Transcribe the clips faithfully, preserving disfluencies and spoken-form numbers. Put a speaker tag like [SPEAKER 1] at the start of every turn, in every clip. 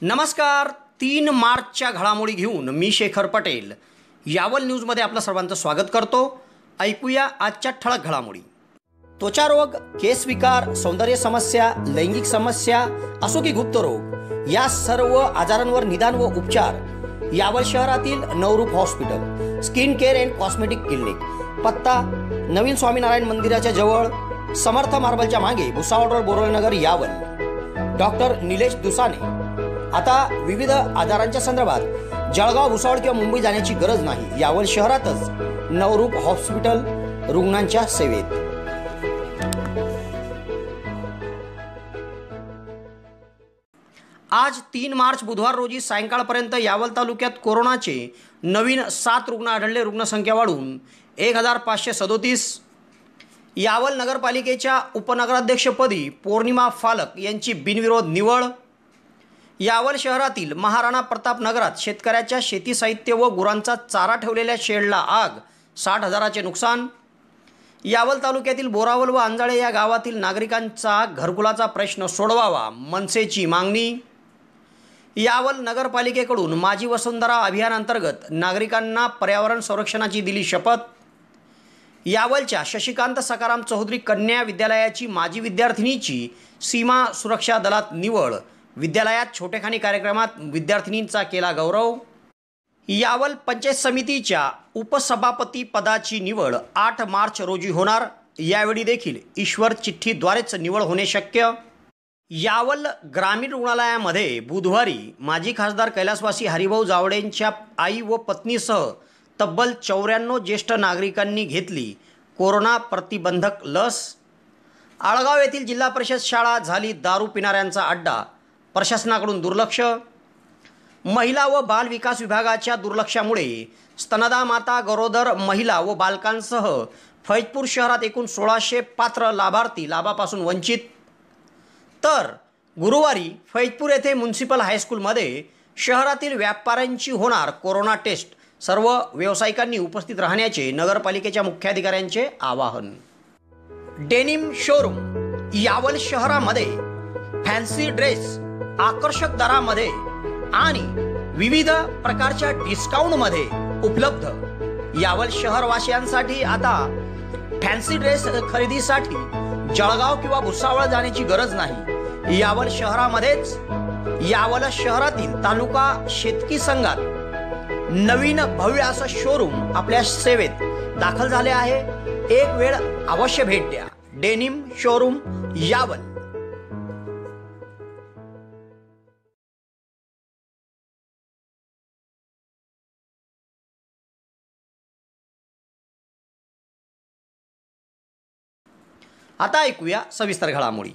[SPEAKER 1] नमस्कार. तीन मार्चच्या घडामोडी घेऊन मी शेखर पटेल यावल न्यूजमध्ये आपलं सर्वांचं स्वागत करतो. ऐकूया आजच्या ठळक घडामोडी. त्वचारोग, केस विकार, सौंदर्य समस्या, लैंगिक समस्या असो की गुप्तरोग या सर्व आजारांवर निदान व उपचार यावल शहरातील Navroop hospital, skin care and cosmetic clinic. पत्ता नवीन स्वामीनारायण मंदिराच्या जवळ, समर्थ मार्बलच्या मागे, भुसावळ रोड, बोरवलनगर, यावल. डॉक्टर निलेश दुसाने. आता विविध आजारांच्या संदर्भात जळगाव, भुसावळ किंवा मुंबई जाण्याची गरज नाही. यावल शहरातच नवरूप हॉस्पिटल रुग्णांच्या सेवेत. आज तीन मार्च बुधवार रोजी सायंकाळपर्यंत यावल तालुक्यात कोरोनाचे नवीन सात रुग्ण आढळले. रुग्णसंख्या वाढून एक हजार पाचशे सदोतीस. यावल नगरपालिकेच्या उपनगराध्यक्षपदी पौर्णिमा फालक यांची बिनविरोध निवड. यावल शहरातील महाराणा प्रताप नगरात शेतकऱ्याच्या शेती साहित्य व गुरांचा चारा ठेवलेल्या शेडला आग, साठ हजाराचे नुकसान. यावल तालुक्यातील बोरावल व अंजाळे या गावातील नागरिकांचा घरकुलाचा प्रश्न सोडवावा, मनसेची मागणी. यावल नगरपालिकेकडून माझी वसुंधरा अभियानांतर्गत नागरिकांना पर्यावरण संरक्षणाची दिली शपथ. यावलच्या शशिकांत सकाराम चौधरी कन्या विद्यालयाची माजी विद्यार्थिनीची सीमा सुरक्षा दलात निवड. विद्यालयात छोटेखानी कार्यक्रमात विद्यार्थिनींचा केला गौरव. यावल पंचायत समितीच्या उपसभापती पदाची निवड आठ मार्च रोजी होणार. यावेळी देखील ईश्वर चिठ्ठीद्वारेच निवड होणे शक्य. यावल ग्रामीण रुग्णालयामध्ये बुधवारी माजी खासदार कैलासवासी हरिभाऊ जावडेंच्या आई व पत्नीसह तब्बल चौऱ्याण्णव ज्येष्ठ नागरिकांनी घेतली कोरोना प्रतिबंधक लस. आळगाव येथील जिल्हा परिषद शाळा झाली दारू पिणाऱ्यांचा अड्डा, प्रशासनाकडून दुर्लक्ष. महिला व बाल विकास विभागाच्या दुर्लक्षामुळे स्तनदा माता, गरोदर महिला व बालकांसह फैजपूर शहरात एकूण सोळाशे पात्र लाभार्थी लाभापासून वंचित. तर गुरुवारी फैजपूर येथे म्युनिसिपल हायस्कूलमध्ये शहरातील व्यापाऱ्यांची होणार कोरोना टेस्ट. सर्व व्यावसायिकांनी उपस्थित राहण्याचे नगरपालिकेच्या मुख्याधिकाऱ्यांचे आवाहन. Denim showroom. यावल शहरामध्ये फॅन्सी ड्रेस आकर्षक दरामध्ये आणि विविध प्रकारच्या डिस्काउंटमध्ये उपलब्ध. यावल शहरवासियांसाठी आता फॅन्सी ड्रेस खरेदीसाठी जळगाव किंवा भुसावळ जाण्याची गरज नाही. यावल शहरामध्येच यावल शहरातील तालुका शेतकी संघात नवीन भव्य असं शोरूम आपल्या सेवेत दाखल झाले आहे. एक वेळ अवश्य भेट द्या. Denim showroom Yawal. आता ऐकूया सविस्तर घडामोडी.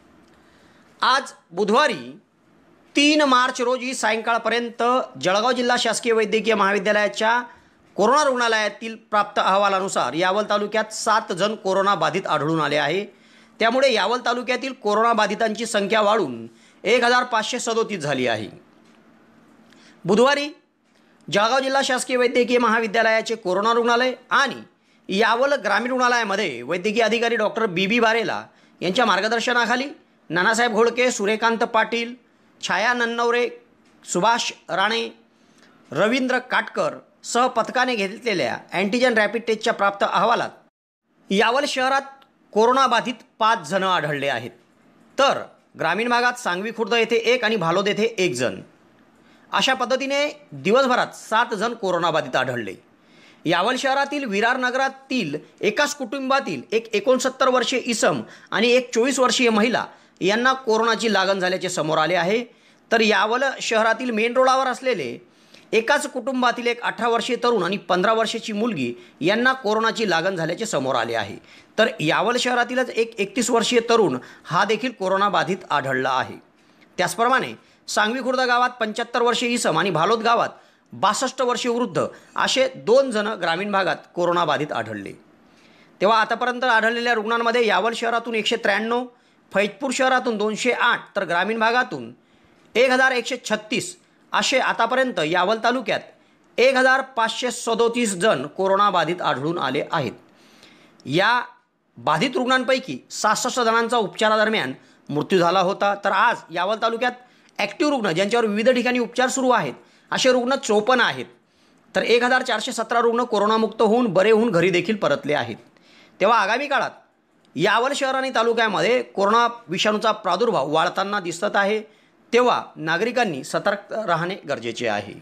[SPEAKER 1] आज बुधवारी तीन मार्च रोजी सायंकाळपर्यंत जळगाव जिल्हा शासकीय वैद्यकीय महाविद्यालयाच्या कोरोना रुग्णालयातील प्राप्त अहवालानुसार यावल तालुक्यात सात जण कोरोना बाधित आढळून आले आहे. त्यामुळे यावल तालुक्यातील कोरोना बाधितांची संख्या वाढून एक हजार पाचशे सदोतीस झाली आहे. बुधवारी जळगाव जिल्हा शासकीय वैद्यकीय महाविद्यालयाचे कोरोना रुग्णालय आणि यावल ग्रामीण रुग्णालयामध्ये वैद्यकीय अधिकारी डॉक्टर बी बी बारेला यांच्या मार्गदर्शनाखाली नानासाहेब घोळके, सूर्यकांत पाटील, छाया नन्नवरे, सुभाष राणे, रवींद्र काटकर सह पथकाने घेतलेल्या अँटीजन रॅपिड टेस्टच्या प्राप्त अहवालात यावल शहरात कोरोनाबाधित पाच जण आढळले आहेत. तर ग्रामीण भागात सांगवी खुर्द येथे एक आणि भालोद येथे एक जण. अशा पद्धतीने दिवसभरात सात जण कोरोनाबाधित आढळले. यावल शहरातील विरार नगरातील एकाच कुटुंबातील एक एकोणसत्तर वर्षीय इसम आणि एक चोवीस वर्षीय महिला यांना कोरोनाची लागण झाल्याचे समोर आले आहे. तर यावल शहरातील मेन रोडावर असलेले एकाच कुटुंबातील एक अठरा वर्षीय तरुण आणि पंधरा वर्षाची मुलगी यांना कोरोनाची लागण झाल्याचे समोर आले आहे. तर यावल शहरातीलच एक एकतीस वर्षीय तरुण हा देखील कोरोना बाधित आढळला आहे. त्याचप्रमाणे सांगवी खुर्द गावात पंच्याहत्तर वर्षीय इसम आणि भालोद गावात बासष्ट वर्षीय वृद्ध असे दोन जण ग्रामीण भागात कोरोना बाधित आढळले. तेव्हा आतापर्यंत आढळलेल्या रुग्णांमध्ये यावल शहरातून एकशे त्र्याण्णव, फैजपूर शहरातून दोनशे आठ, तर ग्रामीण भागातून एक हजार एकशे छत्तीस असे आतापर्यंत यावल तालुक्यात एक हजार पाचशे सदोतीस जण कोरोना बाधित आढळून आले आहेत. या बाधित रुग्णांपैकी सहासष्ट जणांचा उपचारादरम्यान मृत्यू झाला होता. तर आज यावल तालुक्यात ॲक्टिव्ह रुग्ण ज्यांच्यावर विविध ठिकाणी उपचार सुरू आहेत असे रुग्ण चोपन्न आहेत. तर एक हजार चारशे सतरा रुग्ण कोरोनामुक्त होऊन बरे होऊन घरी देखील परतले आहेत. तेव्हा आगामी काळात यावल शहर आणि तालुक्यामध्ये कोरोना विषाणूचा प्रादुर्भाव वाढताना दिसत आहे. तेव्हा नागरिकांनी सतर्क राहणे गरजेचे आहे.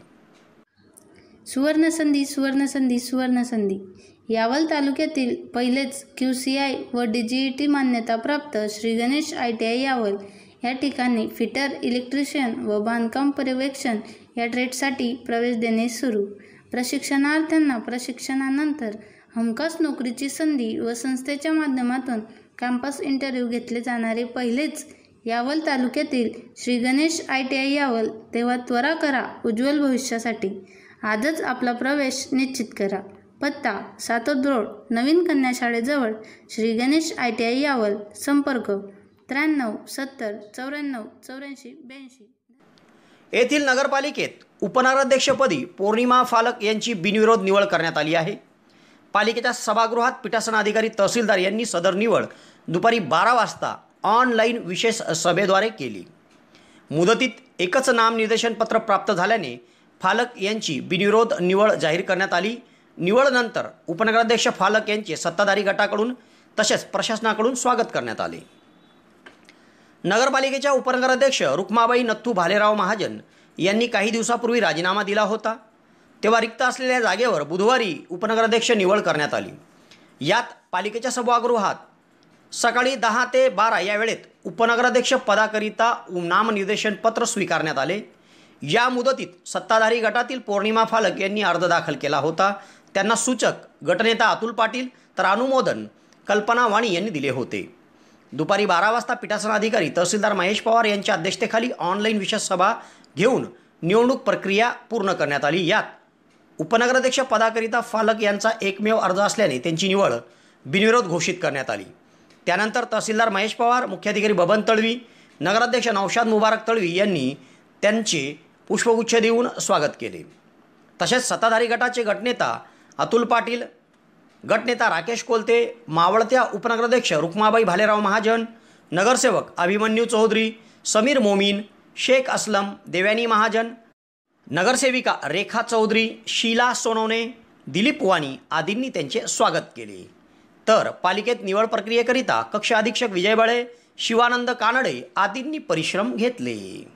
[SPEAKER 2] सुवर्णसंधी सुवर्णसंधी सुवर्णसंधी यावल तालुक्यातील पहिलेच क्यू सी आय व डी जी ई टी मान्यताप्राप्त Shri Ganesh I T I Yawal या ठिकाणी फिटर, इलेक्ट्रिशियन व बांधकाम पर्यवेक्षण या ट्रेडसाठी प्रवेश देणे सुरू. प्रशिक्षणार्थ्यांना प्रशिक्षणानंतर हमखास नोकरीची संधी व संस्थेच्या माध्यमातून कॅम्पस इंटरव्ह्यू घेतले जाणारे पहिलेच यावल तालुक्यातील Shri Ganesh I T I Yawal. तेव्हा त्वरा करा उज्ज्वल भविष्यासाठी. आजच आपला प्रवेश निश्चित करा. पत्ता सातोद रोड, नवीन कन्या शाळेजवळ, Shri Ganesh I T I Yawal. संपर्क त्र्याण्णव सत्तर चौऱ्याण्णव चौऱ्याऐंशी ब्याऐंशी.
[SPEAKER 1] येथील नगरपालिकेत उपनगराध्यक्षपदी पौर्णिमा फालक यांची बिनविरोध निवड करण्यात आली आहे. पालिकेच्या सभागृहात पीठासन अधिकारी तहसीलदार यांनी सदर निवड दुपारी बारा वाजता ऑनलाईन विशेष सभेद्वारे केली. मुदतीत एकच नामनिर्देशन पत्र प्राप्त झाल्याने फालक यांची बिनविरोध निवड जाहीर करण्यात आली. निवडनंतर उपनगराध्यक्ष फालक यांचे सत्ताधारी गटाकडून तसेच प्रशासनाकडून स्वागत करण्यात आले. नगरपालिकेच्या उपनगराध्यक्ष रुक्माबाई नथू भालेराव महाजन यांनी काही दिवसापूर्वी राजीनामा दिला होता. तेव्हा रिक्त असलेल्या जागेवर बुधवारी उपनगराध्यक्ष निवड करण्यात आली. यात पालिकेच्या सभागृहात सकाळी दहा ते बारा या वेळेत उपनगराध्यक्ष पदाकरिता नामनिर्देशन पत्र स्वीकारण्यात आले. या मुदतीत सत्ताधारी गटातील पौर्णिमा फालक यांनी अर्ज दाखल केला होता. त्यांना सूचक गटनेता अतुल पाटील तर अनुमोदन कल्पना वाणी यांनी दिले होते. दुपारी बारा वाजता पीठासन अधिकारी तहसीलदार महेश पवार यांच्या अध्यक्षतेखाली ऑनलाईन विशेष सभा घेऊन निवडणूक प्रक्रिया पूर्ण करण्यात आली. यात उपनगराध्यक्ष पदाकरिता फालक यांचा एकमेव अर्ज असल्याने त्यांची निवड बिनविरोध घोषित करण्यात आली. त्यानंतर तहसीलदार महेश पवार, मुख्याधिकारी बबन तळवी, नगराध्यक्ष नौशाद मुबारक तळवी यांनी त्यांचे पुष्पगुच्छ देऊन स्वागत केले. तसेच सत्ताधारी गटाचे गटनेता अतुल पाटील, गटनेता राकेश कोलते, मावळत्या उपनगराध्यक्ष रुक्माबाई भालेराव महाजन, नगरसेवक अभिमन्यू चौधरी, समीर मोमीन, शेख असलम, देवयानी महाजन, नगरसेविका रेखा चौधरी, शीला सोनवणे, दिलीप वाणी आदींनी त्यांचे स्वागत केले. तर पालिकेत निवड प्रक्रियेकरिता कक्ष अधीक्षक विजय बळे, शिवानंद कानडे आदींनी परिश्रम घेतले.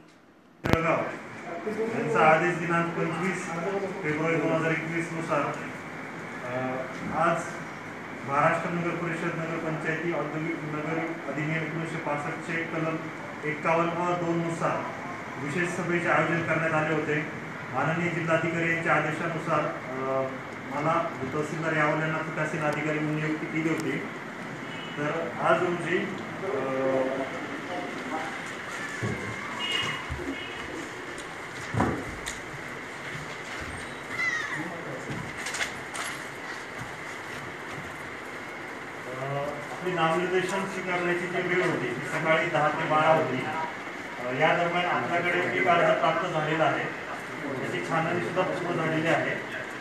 [SPEAKER 3] यांचा आदेश दिनांक पंचवीस फेब्रुवारी दोन हजार एकवीस नुसार आज महाराष्ट्र नगर परिषद नगरपंचायती औद्योगिक नगर अधिनियम एकोणीसशे पासष्टचे कलम एक्कावन्न व दोन नुसार विशेष सभेचे आयोजन करण्यात आले होते. माननीय जिल्हाधिकारी यांच्या आदेशानुसार मला तहसीलदार यावल यांना पीठासीन अधिकारी म्हणून नियुक्ती केली होती. तर आज रोजी आपली नामनिर्देशन स्वीकारण्याची जी वेळ होती ती सकाळी दहा ते बारा होती. या दरम्यान आपल्याकडे एक अर्ज प्राप्त झालेला आहे. त्याची छाननी सुद्धा पूर्ण झालेली आहे.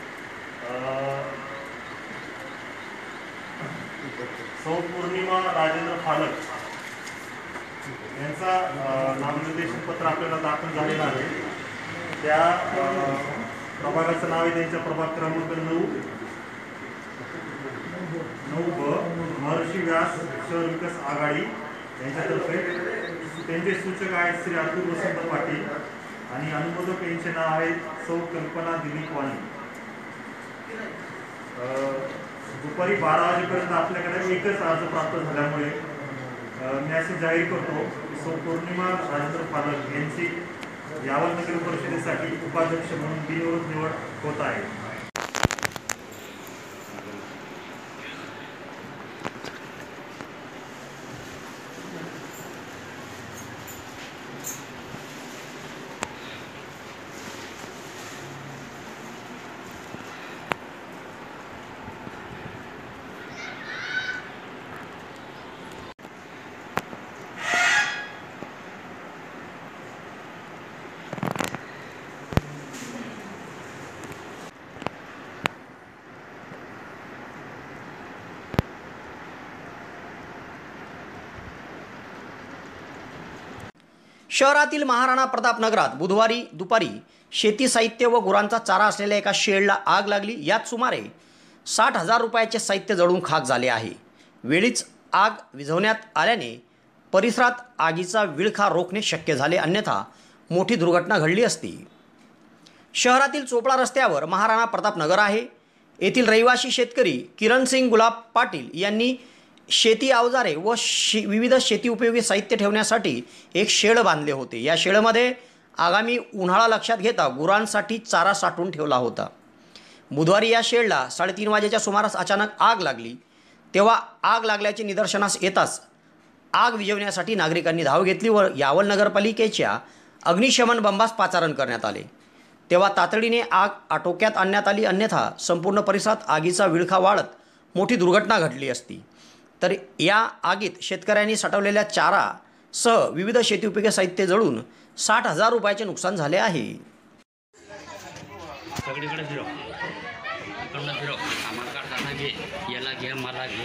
[SPEAKER 3] सौ पौर्णिमा राजेंद्र फालक यांचा नामनिर्देशन पत्र आपल्याला दाखल झालेलं आहे. त्या प्रभागाचं नाव आहे त्यांच्या प्रभाग क्रमांक नऊ नऊ ब महर्षी व्यास शहर विकास आघाडी यांच्यातर्फे. त्यांचे सूचक आहेत श्री अतुल वसंत पाटील आणि अनुमोदक यांचे नाव आहे सौ कल्पना दिलीप वाणी. दुपारी बारा वाजेपर्यंत आपल्याकडे एकच अर्ज प्राप्त झाल्यामुळे मी असे जाहीर करतो की सौ पौर्णिमा राजेंद्र फालक यांची यावल नगर परिषदेसाठी उपाध्यक्ष म्हणून बिनविरोध निवड होत आहे.
[SPEAKER 1] शहरातील महाराणा प्रताप नगरात बुधवारी दुपारी शेती साहित्य व गुरांचा चारा असलेल्या एका शेडला आग लागली. यात सुमारे साठ हजार रुपयाचे साहित्य जळून खाक झाले आहे. वेळीच आग विझवण्यात आल्याने परिसरात आगीचा विळखा रोखणे शक्य झाले, अन्यथा मोठी दुर्घटना घडली असती. शहरातील चोपडा रस्त्यावर महाराणा प्रताप नगर आहे. येथील रहिवासी शेतकरी किरण सिंग गुलाब पाटील यांनी शेती अवजारे व शे विविध शेती उपयोगी साहित्य ठेवण्यासाठी एक शेड बांधले होते. या शेडमध्ये आगामी उन्हाळा लक्षात घेता गुरांसाठी चारा साठवून ठेवला होता. बुधवारी या शेडला साडेतीन वाजेच्या सुमारास अचानक आग लागली. तेव्हा आग लागल्याचे निदर्शनास येताच आग विझवण्यासाठी नागरिकांनी धाव घेतली व यावल नगरपालिकेच्या अग्निशमन बंबास पाचारण करण्यात आले. तेव्हा तातडीने आग आटोक्यात आणण्यात आली, अन्यथा संपूर्ण परिसरात आगीचा विळखा वाढत मोठी दुर्घटना घडली असती. तर या आगीत शेतकऱ्यांनी साठवलेल्या चारासह विविध शेती उपयोगी साहित्य जळून साठ हजार रुपयाचे नुकसान झाले आहे.
[SPEAKER 4] सगळीकडे फिरो इकडनं फिरो आम्हाला काढताना घे, याला घे, मला घे.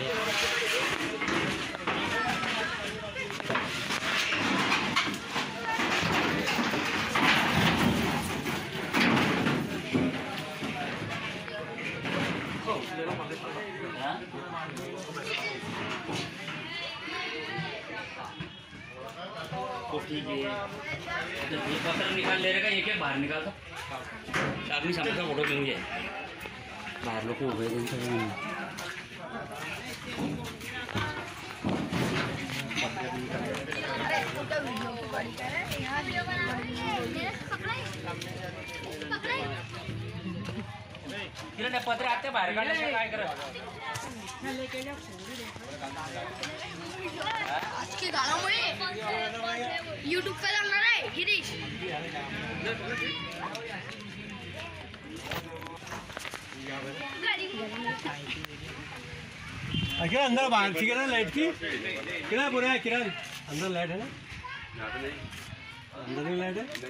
[SPEAKER 4] ठीक है, तो ये पत्र निकाल ले रहेगा, एक एक बाहर निकाल दो. आदमी सामने का फोटो लेंगे, बाहर लोग को उभे देंगे. किरण पत्र आते बाहेर काढण्याचं काय करत
[SPEAKER 5] आजके गाण्यामुळे यूट्यूब पे लागणार आहे गिरीश.
[SPEAKER 6] अरे अंदर बाहर की किरण लाइट की किरण पूरा है किरण अंदर लाइट है ना अंदर ही लाइट है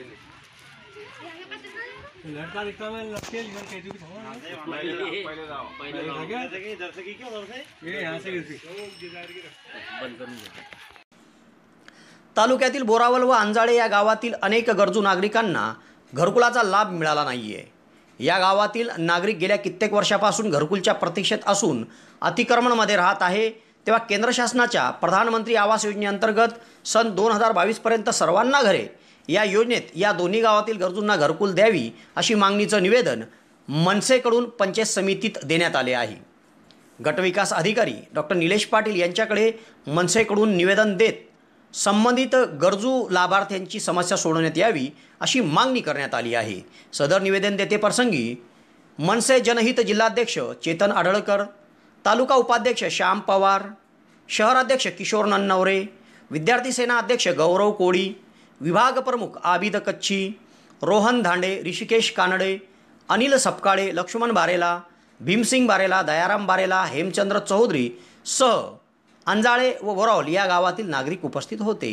[SPEAKER 6] लाइट का दिखता मैं लटके इधर कैसे भी था
[SPEAKER 4] पहले पहले जाओ पहले जाओ
[SPEAKER 6] इधर से की क्यों उधर से ये यहाँ से गिरती
[SPEAKER 4] बंद करून दे.
[SPEAKER 1] तालुक्यातील बोरावल व अंजाळे या गावातील अनेक गरजू नागरिकांना घरकुलाचा लाभ मिळाला नाहीये. या गावातील नागरिक गेल्या कित्येक वर्षापासून घरकुलच्या प्रतीक्षेत असून अतिक्रमणमध्ये राहत आहे. तेव्हा केंद्र शासनाच्या प्रधानमंत्री आवास योजनेअंतर्गत सन दोन हजार बावीसपर्यंत सर्वांना घरे या योजनेत या दोन्ही गावातील गरजूंना घरकुल द्यावी अशी मागणीचं निवेदन मनसेकडून पंचायत समितीत देण्यात आले आहे. गटविकास अधिकारी डॉक्टर निलेश पाटील यांच्याकडे मनसेकडून निवेदन देत संबंधित गरजू लाभार्थ्यांची समस्या सोडवण्यात यावी अशी मागणी करण्यात आली आहे. सदर निवेदन देते प्रसंगी मनसे जनहित जिल्हाध्यक्ष चेतन आढळकर, तालुका उपाध्यक्ष श्याम पवार, शहराध्यक्ष किशोर नन्नवरे, विद्यार्थी सेना अध्यक्ष गौरव कोळी, विभाग प्रमुख आबिद कच्छी, रोहन धांडे, ऋषिकेश कानडे, अनिल सपकाळे, लक्ष्मण बारेला, भीमसिंग बारेला, दयाराम बारेला, हेमचंद्र चौधरी सह अंजाळे व बोरावल या गावातील नागरिक उपस्थित होते.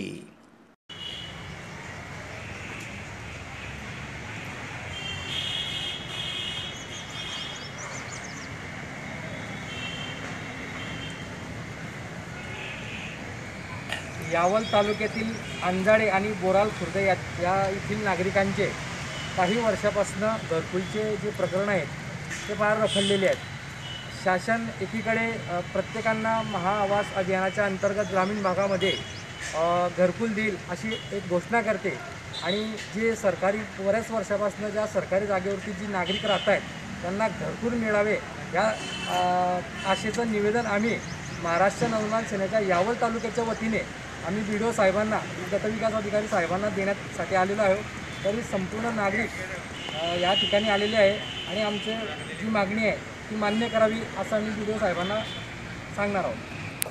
[SPEAKER 7] यावल तालुक्यातील अंजाळे आणि बोराल खुर्द या या येथील नागरिकांचे काही वर्षापासून घरकुलचे जे प्रकरण आहेत ते फार रखडलेले आहेत. शासन एकीकडे प्रत्येकांना महाआवास अभियानाच्या अंतर्गत ग्रामीण भागामध्ये घरकुल देईल अशी एक घोषणा करते आणि जे सरकारी बऱ्याच वर्षापासून ज्या सरकारी जागेवरती जी नागरिक राहत आहेत त्यांना घरकुल मिळावे या आशेचं निवेदन आम्ही महाराष्ट्र नवनिर्माण सेनेच्या यावल तालुक्याच्या वतीने आम्ही बी डी ओ साहेबांना, गटविकास अधिकारी साहेबांना देण्यासाठी आलेलो आहोत. तरी संपूर्ण नागरिक या ठिकाणी आलेले आहे आणि आमची जी मागणी आहे ती मान्य करावी असं आम्ही बी डी ओ साहेबांना सांगणार आहोत.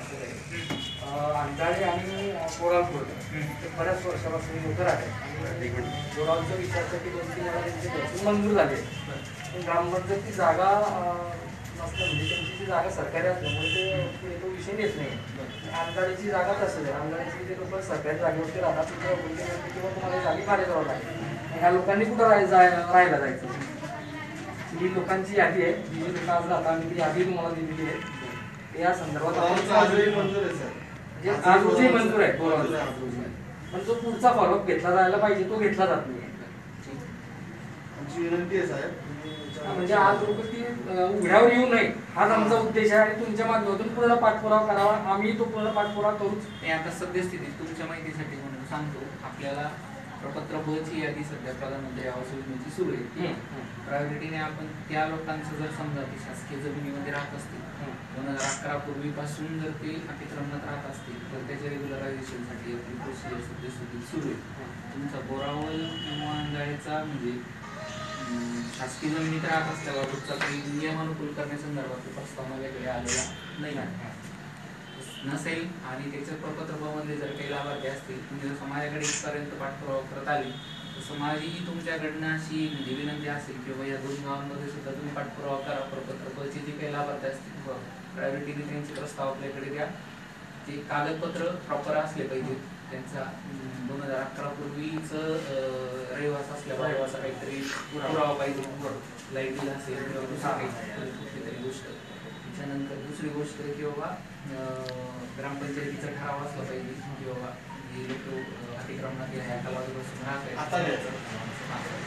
[SPEAKER 7] अंजाळे आणि बोरालपूर बऱ्याच वर्षापासून लोक राहतात. बोरालचं विचारसाठी दोन तीन वेळा त्यांचे घरकुल मंजूर झाले. ग्रामपंचायतची जागा नसतं म्हणजे त्यांची जी जागा सरकारी असल्यामुळे ते तो विषय येत नाही. अंजाळीची जागा तसं आहे. अंजाळीची जे लोक सरकारी जागेवरती राहतात तिथं किंवा तुम्हाला जागी भाडे करावं लागेल. ह्या लोकांनी कुठं राहाय जाय राहायला जायचं. ही लोकांची यादी आहे. जी लोक आज राहतात आम्ही ती यादी तुम्हाला दिलेली आहे. या संदर्भात आजही मंजूर आहे सर. आजही मंजूर आहे. पण जो पुढचा फॉलोअप घेतला जायला पाहिजे तो घेतला जात नाही.
[SPEAKER 8] आमची विनंती आहे साहेब,
[SPEAKER 7] हा, म्हणजे आज लोक ती अं, उघड्यावर येऊ नये हाच आमचा उद्देश आहे आणि तुमच्या माध्यमातून पूर्ण पाठपुरावा करावा. आम्ही तो पूर्ण पाठपुरावा करूच.
[SPEAKER 9] ते आता सद्यस्थितीत तुमच्या माहितीसाठी म्हणून सांगतो, आपल्याला प्रपत्र ब ची यादी सध्या प्रधानमंत्री आवास योजनेची सुरू आहे. प्रायोरिटीने आपण त्या लोकांचं जर समजा ते शासकीय जमिनीमध्ये राहत असतील, दोन हजार अकरा पूर्वीपासून जर ते अतिक्रमणात राहत असतील तर त्याच्या रेग्युलरायझेशनसाठी आपली प्रोसिजर सद्यस्थितीत सुरू आहे. तुमचा बोरावल किंवा अंजाळेचा म्हणजे शासकीय जमिनीत राहत असल्याबाबतचा काही नियमानुकूल करण्यासंदर्भात प्रस्ताव माझ्याकडे आलेला नाही आहे नसेल आणि त्याच्या प्रपत्रमध्ये जर काही लाभार्थी असतील, तुम्ही जर समाजाकडे इथपर्यंत पाठपुरावा करत आले तर समाजही तुमच्याकडनं अशी म्हणजे विनंती असेल की बाबा या दोन गावांमध्ये सुद्धा तुम्ही पाठपुरावा करा. प्रपत्रचे जे काही लाभार्थी असतील प्रायोरिटीने त्यांचे प्रस्ताव आपल्याकडे द्या. ते कागदपत्र प्रॉपर असले पाहिजेत. त्यांचा दोन हजार अकरा पूर्वीच रहिवास असल्यावर रहिवासा काहीतरी पुरावा पाहिजे, लाईट बिल असेल किंवा दुसरं काही कुठली तरी गोष्ट. त्याच्यानंतर दुसरी गोष्ट की बाबा ग्रामपंचायतीचा ठराव असला पाहिजे की बाबा हे लोक अतिक्रमणात ह्या कालावधीपासून राहत आहेत.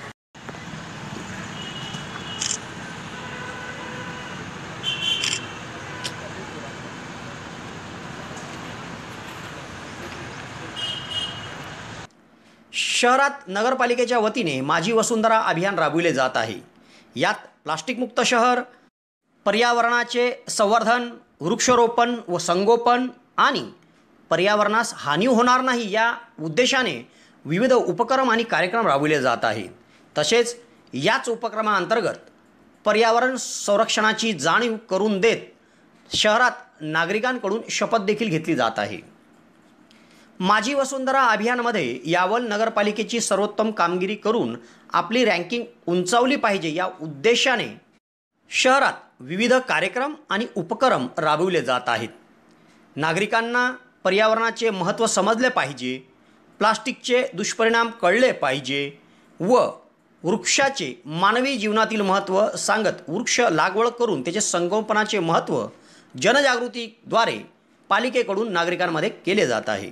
[SPEAKER 1] शहरात नगरपालिकेच्या वतीने माझी वसुंधरा अभियान राबविले जात आहे. यात प्लास्टिकमुक्त शहर, पर्यावरणाचे संवर्धन, वृक्षारोपण व संगोपन आणि पर्यावरणास हानी होणार नाही या उद्देशाने विविध उपक्रम आणि कार्यक्रम राबविले जात आहे. तसेच याच उपक्रमांतर्गत पर्यावरण संरक्षणाची जाणीव करून देत शहरात नागरिकांकडून शपथ देखील घेतली जात आहे. माझी वसुंधरा अभियानामध्ये यावल नगरपालिकेची सर्वोत्तम कामगिरी करून आपली रँकिंग उंचावली पाहिजे या उद्देशाने शहरात विविध कार्यक्रम आणि उपक्रम राबविले जात आहेत. नागरिकांना पर्यावरणाचे महत्त्व समजले पाहिजे, प्लास्टिकचे दुष्परिणाम कळले पाहिजे व वृक्षाचे मानवी जीवनातील महत्त्व सांगत वृक्ष लागवड करून त्याचे संगोपनाचे महत्त्व जनजागृतीद्वारे पालिकेकडून नागरिकांमध्ये केले जात आहे.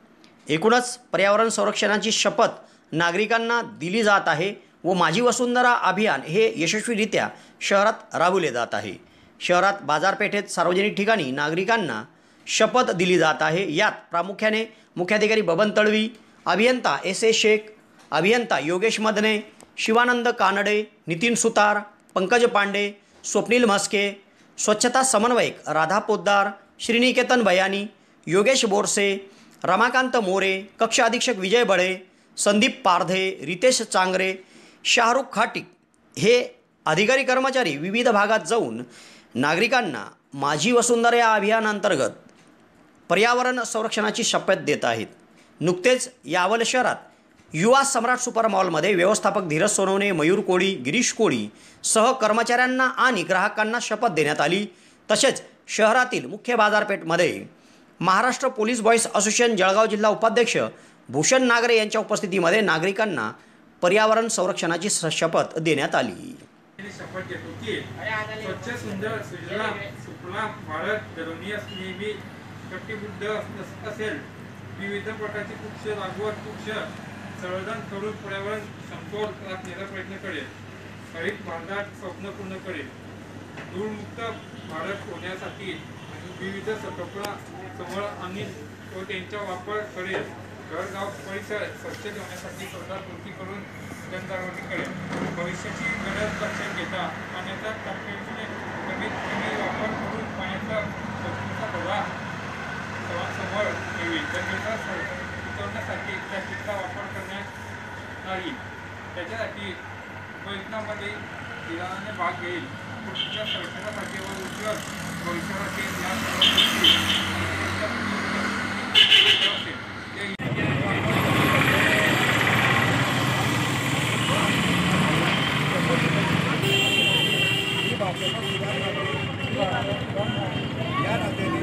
[SPEAKER 1] एकूणच पर्यावरण संरक्षणाची शपथ नागरिकांना दिली जात आहे व माझी वसुंधरा अभियान हे यशस्वीरित्या शहरात राबवले जात आहे. शहरात बाजारपेठेत सार्वजनिक ठिकाणी नागरिकांना शपथ दिली जात आहे. यात प्रामुख्याने मुख्याधिकारी बबन तळवी, अभियंता एस ए शेख, अभियंता योगेश मदने, शिवानंद कानडे, नितीन सुतार, पंकज पांडे, स्वप्नील म्हस्के, स्वच्छता समन्वयक राधा पोद्दार, श्रीनिकेतन भयानी, योगेश बोरसे, रमाकांत मोरे, कक्ष अधीक्षक विजय बळे, संदीप पारधे, रितेश चांगरे, शाहरुख खाटिक हे अधिकारी कर्मचारी विविध भागात जाऊन नागरिकांना माझी वसुंधरा या अभियानांतर्गत पर्यावरण संरक्षणाची शपथ देत आहेत. नुकतेच यावल शहरात युवा सम्राट सुपर मॉलमध्ये व्यवस्थापक धीरज सोनवणे, मयूर कोळी, गिरीश कोळी सह कर्मचाऱ्यांना आणि ग्राहकांना शपथ देण्यात आली. तसेच शहरातील मुख्य बाजारपेठमध्ये Maharashtra police boys association Jalgaon जिल्हा उपाध्यक्ष भूषण नागरे यांच्या उपस्थितीमध्ये नागरिकांना पर्यावरण संरक्षणाची शपथ देण्यात आली.
[SPEAKER 10] शपथ घेतो की स्वच्छ, सुंदर, सुजलाम सुफलाम भारत घडवण्यास नेहमी कटिबद्ध असेल. विविध प्रकारचे वृक्ष लागवड, वृक्ष संवर्धन करून पर्यावरण समतोल राखण्याचा प्रयत्न करेल. हरित भारतात स्वप्न पूर्ण करेल. धूळमुक्त भारत होण्यासाठी विविध संकल्पना समोर आणील व त्यांचा वापर करेल. घर, गाव, परिसर स्वच्छ ठेवण्यासाठी स्वतः कृती करून जनजागृती करेल. भविष्याची गरज लक्षात घेता पाण्याचा तातडीने कमीत कमी वापर करून पाण्याचा स्वच्छता प्रवाह समोर ठेवेल. गरजेचा टिकवण्यासाठी प्लास्टिकचा वापर करण्यात नाही. त्याच्यासाठी प्रयत्नामध्ये दिलाने भाग घेईल. पृथ्वीच्या संरक्षणासाठी व उज्ज्वल भविष्यासाठी
[SPEAKER 8] या नात्याने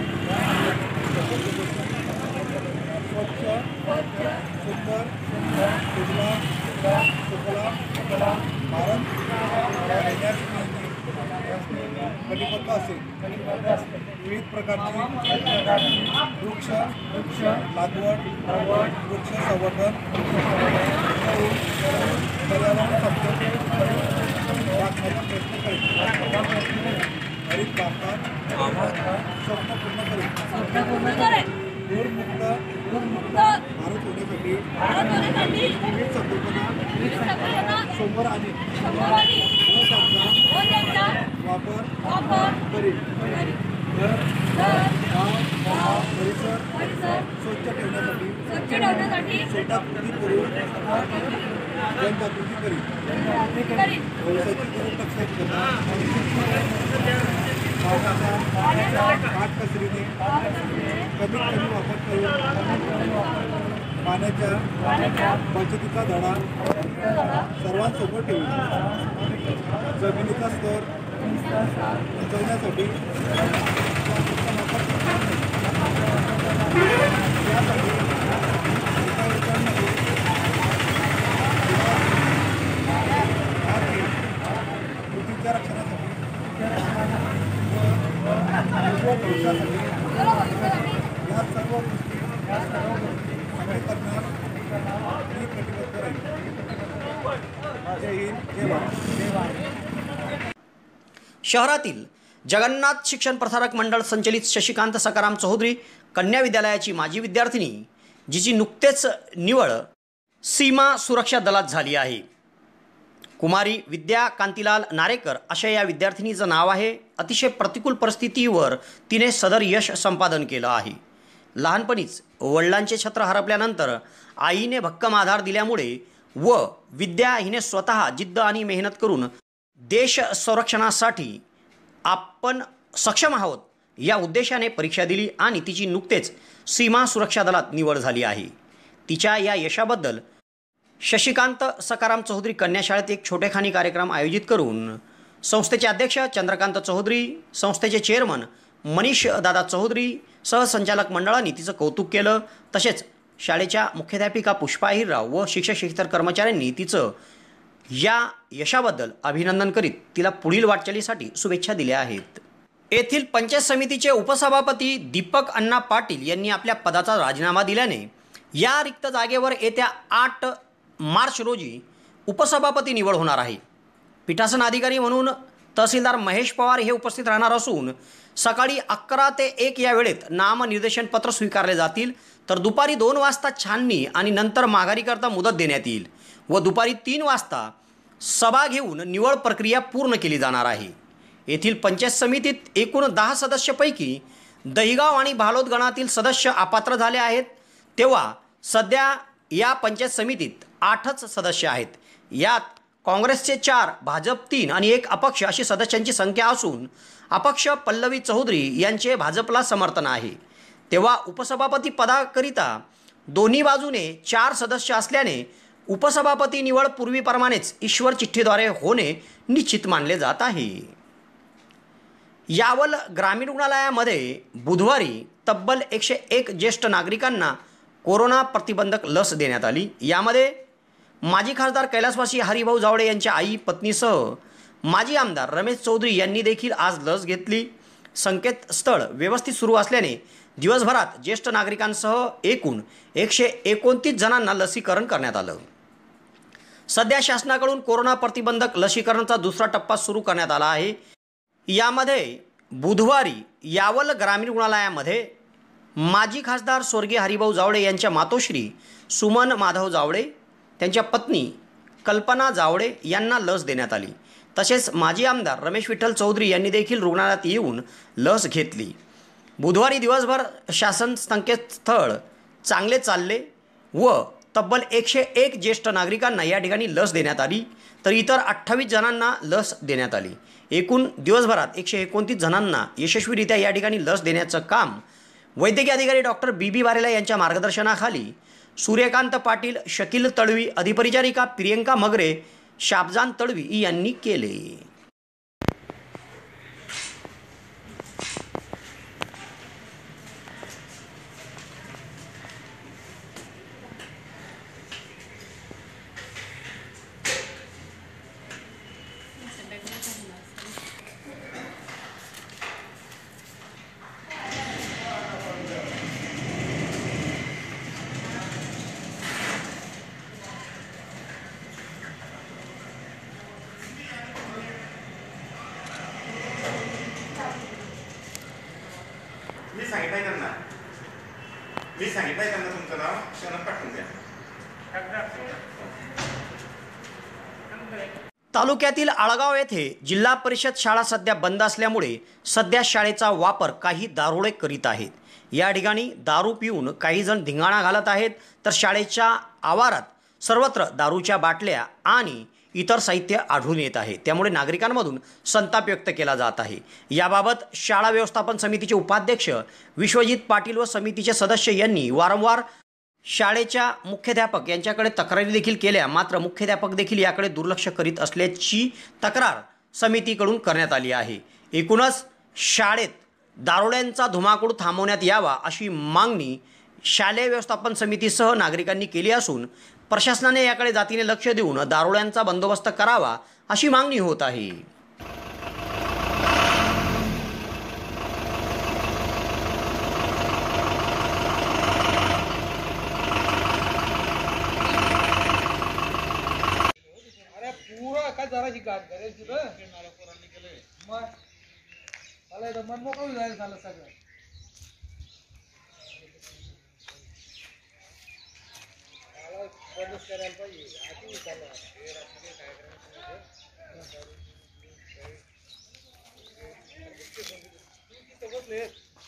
[SPEAKER 8] स्वच्छ, सुंदर, सुजला, सुफला, भारत कटिबद्ध असेल. विविध प्रकारची वृक्ष वृक्ष लागवड लागवड वृक्ष संवर्धन करून पर्यावरण संरक्षण राखण्याचा प्रयत्न करेल. हरित भारतात स्वप्न पूर्ण करेल. धूरमुक्त भारत होण्यासाठी विविध संकल्पना समोर आली व त्यांचा वापर करील. घर गाव परिसर स्वच्छ ठेवण्यासाठी शेतात कृती करून जनजागृती करील. व्यवसायाची गरज लक्षात घेता पाण्याचा काटकसरीने कमीत कमी वापर करून पाण्याच्या बचतीचा धडा सर्वांसोबत ठेवू. जमिनीचा स्तर उंचवण्यासाठी पृथ्वीच्या रक्षणासाठी भविष्यासाठी या सर्व गोष्टी आम्ही करणार मी कटिबद्ध राहील. जय हिंद, जय भारत.
[SPEAKER 1] शहरातील जगन्नाथ शिक्षण प्रसारक मंडळ संचलित शशिकांत सकाराम चौधरी कन्या विद्यालयाची माजी विद्यार्थिनी जिची नुकतेच निवड सीमा सुरक्षा दलात झाली आहे. कुमारी विद्या कांतीलाल नारेकर अशा या विद्यार्थिनीचं नाव आहे. अतिशय प्रतिकूल परिस्थितीवर तिने सदर यश संपादन केलं आहे. लहानपणीच वडिलांचे छत्र हरपल्यानंतर आईने भक्कम आधार दिल्यामुळे व विद्या हिने स्वतः जिद्द आणि मेहनत करून देश संरक्षणासाठी आपण सक्षम आहोत या उद्देशाने परीक्षा दिली आणि तिची नुकतेच सीमा सुरक्षा दलात निवड झाली आहे. तिच्या या यशाबद्दल शशिकांत सकाराम चौधरी कन्या शाळेत एक छोटेखानी कार्यक्रम आयोजित करून संस्थेचे अध्यक्ष चंद्रकांत चौधरी, संस्थेचे चेअरमन मनीष दादा चौधरी, सहसंचालक मंडळाने तिचं कौतुक केलं. तसेच शाळेच्या मुख्याध्यापिका पुष्पा हिरराव व शिक्षक शिक्षक कर्मचाऱ्यांनी तिचं या यशाबद्दल अभिनंदन करीत तिला पुढील वाटचालीसाठी शुभेच्छा दिल्या आहेत. येथील पंचायत समितीचे उपसभापती दीपक अण्णा पाटील यांनी आपल्या पदाचा राजीनामा दिल्याने या रिक्त जागेवर येत्या आठ मार्च रोजी उपसभापती निवड होणार आहे. पीठासन अधिकारी म्हणून तहसीलदार महेश पवार हे उपस्थित राहणार असून सकाळी अकरा ते एक या वेळेत नामनिर्देशन पत्र स्वीकारले जातील. तर दुपारी दोन वाजता छाननी आणि नंतर माघारीकरता मुदत देण्यात येईल व दुपारी तीन वाजता सभा घेऊन निवड प्रक्रिया पूर्ण केली जाणार आहे. येथील पंचायत समितीत एकूण दहा सदस्यापैकी दहिगाव आणि भालोद गणातील सदस्य अपात्र झाले आहेत. तेव्हा सध्या या पंचायत समितीत आठच सदस्य आहेत. यात काँग्रेसचे चार, भाजप तीन आणि एक अपक्ष अशी सदस्यांची संख्या असून अपक्ष पल्लवी चौधरी यांचे भाजपला समर्थन आहे. तेव्हा उपसभापती पदाकरिता दोन्ही बाजूने चार सदस्य असल्याने उपसभापती निवड पूर्वीप्रमाणेच ईश्वर चिठ्ठीद्वारे होणे निश्चित मानले जात आहे. यावल ग्रामीण रुग्णालयामध्ये बुधवारी तब्बल एकशे एक ज्येष्ठ नागरिकांना कोरोना प्रतिबंधक लस देण्यात आली. यामध्ये माजी खासदार कैलासवासी हरिभाऊ जावडे यांच्या आई पत्नीसह माजी आमदार रमेश चौधरी यांनी देखील आज लस घेतली. संकेतस्थळ व्यवस्थित सुरू असल्याने दिवसभरात ज्येष्ठ नागरिकांसह एकूण एकशे एकोणतीस जणांना लसीकरण करण्यात आलं. सध्या शासनाकडून कोरोना प्रतिबंधक लसीकरणाचा दुसरा टप्पा सुरू करण्यात आला आहे. यामध्ये बुधवारी यावल ग्रामीण रुग्णालयामध्ये माजी खासदार स्वर्गीय हरिभाऊ जावडे यांच्या मातोश्री सुमन माधव जावडे, त्यांच्या पत्नी कल्पना जावडे यांना लस देण्यात आली. तसेच माजी आमदार रमेश विठ्ठल चौधरी यांनी देखील रुग्णालयात येऊन लस घेतली. बुधवारी दिवसभर शासन संकेतस्थळ चांगले चालले व तब्बल एकशे एक ज्येष्ठ नागरिकांना या ठिकाणी लस देण्यात आली. तर इतर अठ्ठावीस जणांना लस देण्यात आली. एकूण दिवसभरात एकशे एकोणतीस जणांना यशस्वीरित्या या ठिकाणी लस देण्याचं काम वैद्यकीय अधिकारी डॉक्टर बी बी वारेला यांच्या मार्गदर्शनाखाली सूर्यकांत पाटील, शकील तळवी, अधिपरिचारिका प्रियंका मगरे, शाबजान तळवी यांनी केले.
[SPEAKER 11] सांगितलंय त्यांना, मी सांगितलंय त्यांना तुमचं नाव शहरात पाठवून द्या.
[SPEAKER 1] तालुक्यातील आळगाव येथे जिल्हा परिषद शाळा सध्या बंद असल्यामुळे सध्या शाळेचा वापर काही दारुडे करीत आहेत. या ठिकाणी दारू पिऊन काही जण धिंगाणा घालत आहेत, तर शाळेच्या आवारात सर्वत्र दारूच्या बाटल्या आणि इतर साहित्य आढळून येत आहे. त्यामुळे नागरिकांमधून संताप व्यक्त केला जात आहे. याबाबत शाळा व्यवस्थापन समितीचे उपाध्यक्ष विश्वजित पाटील व समितीचे सदस्य यांनी वारंवार शाळेच्या मुख्याध्यापक यांच्याकडे तक्रारी देखील केल्या, मात्र मुख्याध्यापक देखील याकडे दुर्लक्ष करीत असल्याची तक्रार समितीकडून करण्यात आली आहे. एकूणच शाळेत दारुड्यांचा धुमाकूळ थांबवण्यात यावा अशी मागणी शालेय व्यवस्थापन समितीसह नागरिकांनी केली असून प्रशासनाने याकडे जातीने लक्ष देऊन दारुड्यांचा बंदोबस्त करावा अशी मागणी होत आहे.
[SPEAKER 7] पूरा काय जराशी गाठ करायची ना मग मला एकदम मन मोकळं जायला झालं सगळं. मला बंदच करायला पाहिजे आधी चालू बसले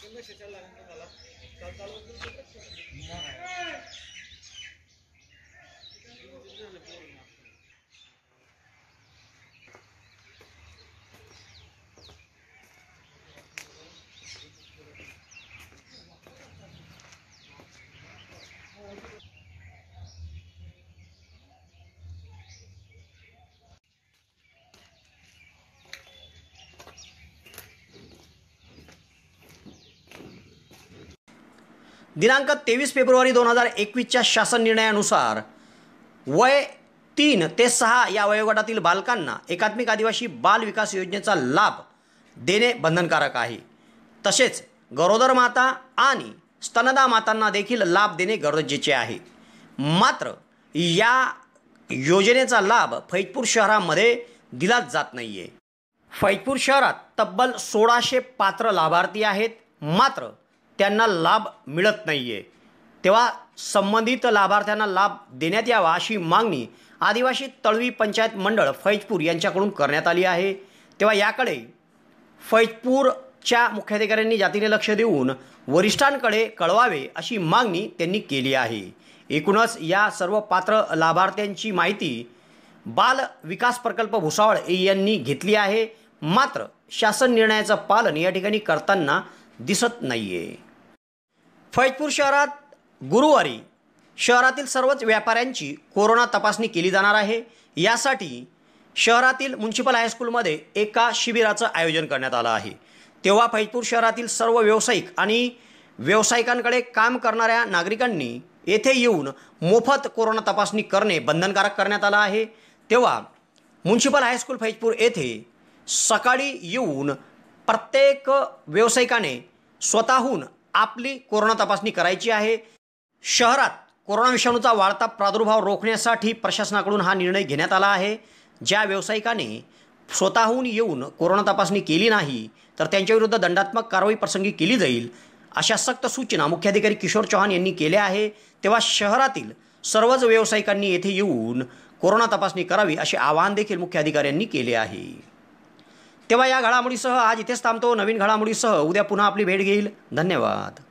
[SPEAKER 1] दिनांक तेवीस फेब्रुवारी दोन हजार एकवीसच्या शासन निर्णयानुसार वय तीन ते सहा या वयोगटातील बालकांना एकात्मिक आदिवासी बाल विकास योजनेचा लाभ देणे बंधनकारक आहे. तसेच गरोदर माता आणि स्तनदा मातांना देखील लाभ देणे गरजेचे आहे. मात्र या योजनेचा लाभ फैजपूर शहरामध्ये दिलाच जात नाही आहे. फैजपूर शहरात तब्बल सोळाशे पात्र लाभार्थी आहेत, मात्र त्यांना लाभ मिळत नाही आहे. तेव्हा संबंधित लाभार्थ्यांना लाभ देण्यात यावा अशी मागणी आदिवासी तळवी पंचायत मंडळ फैजपूर यांच्याकडून करण्यात आली आहे. तेव्हा याकडे फैजपूरच्या मुख्याधिकाऱ्यांनी जातीने लक्ष देऊन वरिष्ठांकडे कळवावे अशी मागणी त्यांनी केली आहे. एकूणच या सर्व पात्र लाभार्थ्यांची माहिती बाल विकास प्रकल्प भुसावळ यांनी घेतली आहे, मात्र शासन निर्णयाचं पालन या ठिकाणी करताना दिसत नाही आहे. फैजपूर शहरात गुरुवारी शहरातील सर्वच व्यापाऱ्यांची कोरोना तपासणी केली जाणार आहे. यासाठी शहरातील म्युन्सिपल हायस्कूलमध्ये एका शिबिराचं आयोजन करण्यात आलं आहे. तेव्हा फैजपूर शहरातील सर्व व्यावसायिक आणि व्यावसायिकांकडे काम करणाऱ्या नागरिकांनी येथे येऊन मोफत कोरोना तपासणी करणे बंधनकारक करण्यात आलं आहे. तेव्हा म्युन्सिपल हायस्कूल फैजपूर येथे सकाळी येऊन प्रत्येक व्यावसायिकाने स्वतःहून आपली कोरोना तपासणी करायची आहे. शहरात कोरोना विषाणूचा वाढता प्रादुर्भाव रोखण्यासाठी प्रशासनाकडून हा निर्णय घेण्यात आला आहे. ज्या व्यावसायिकाने स्वतःहून येऊन कोरोना तपासणी केली नाही तर त्यांच्याविरुद्ध दंडात्मक कारवाई प्रसंगी केली जाईल अशा सक्त सूचना मुख्याधिकारी किशोर चव्हाण यांनी केल्या आहे. तेव्हा शहरातील सर्वच व्यावसायिकांनी येथे येऊन कोरोना तपासणी करावी असे आवाहन देखील मुख्याधिकाऱ्यांनी केले आहे. तेव्हा या घडामोडीसह आज इथेच थांबतो. नवीन घडामोडीसह उद्या पुन्हा आपली भेट घेईल. धन्यवाद.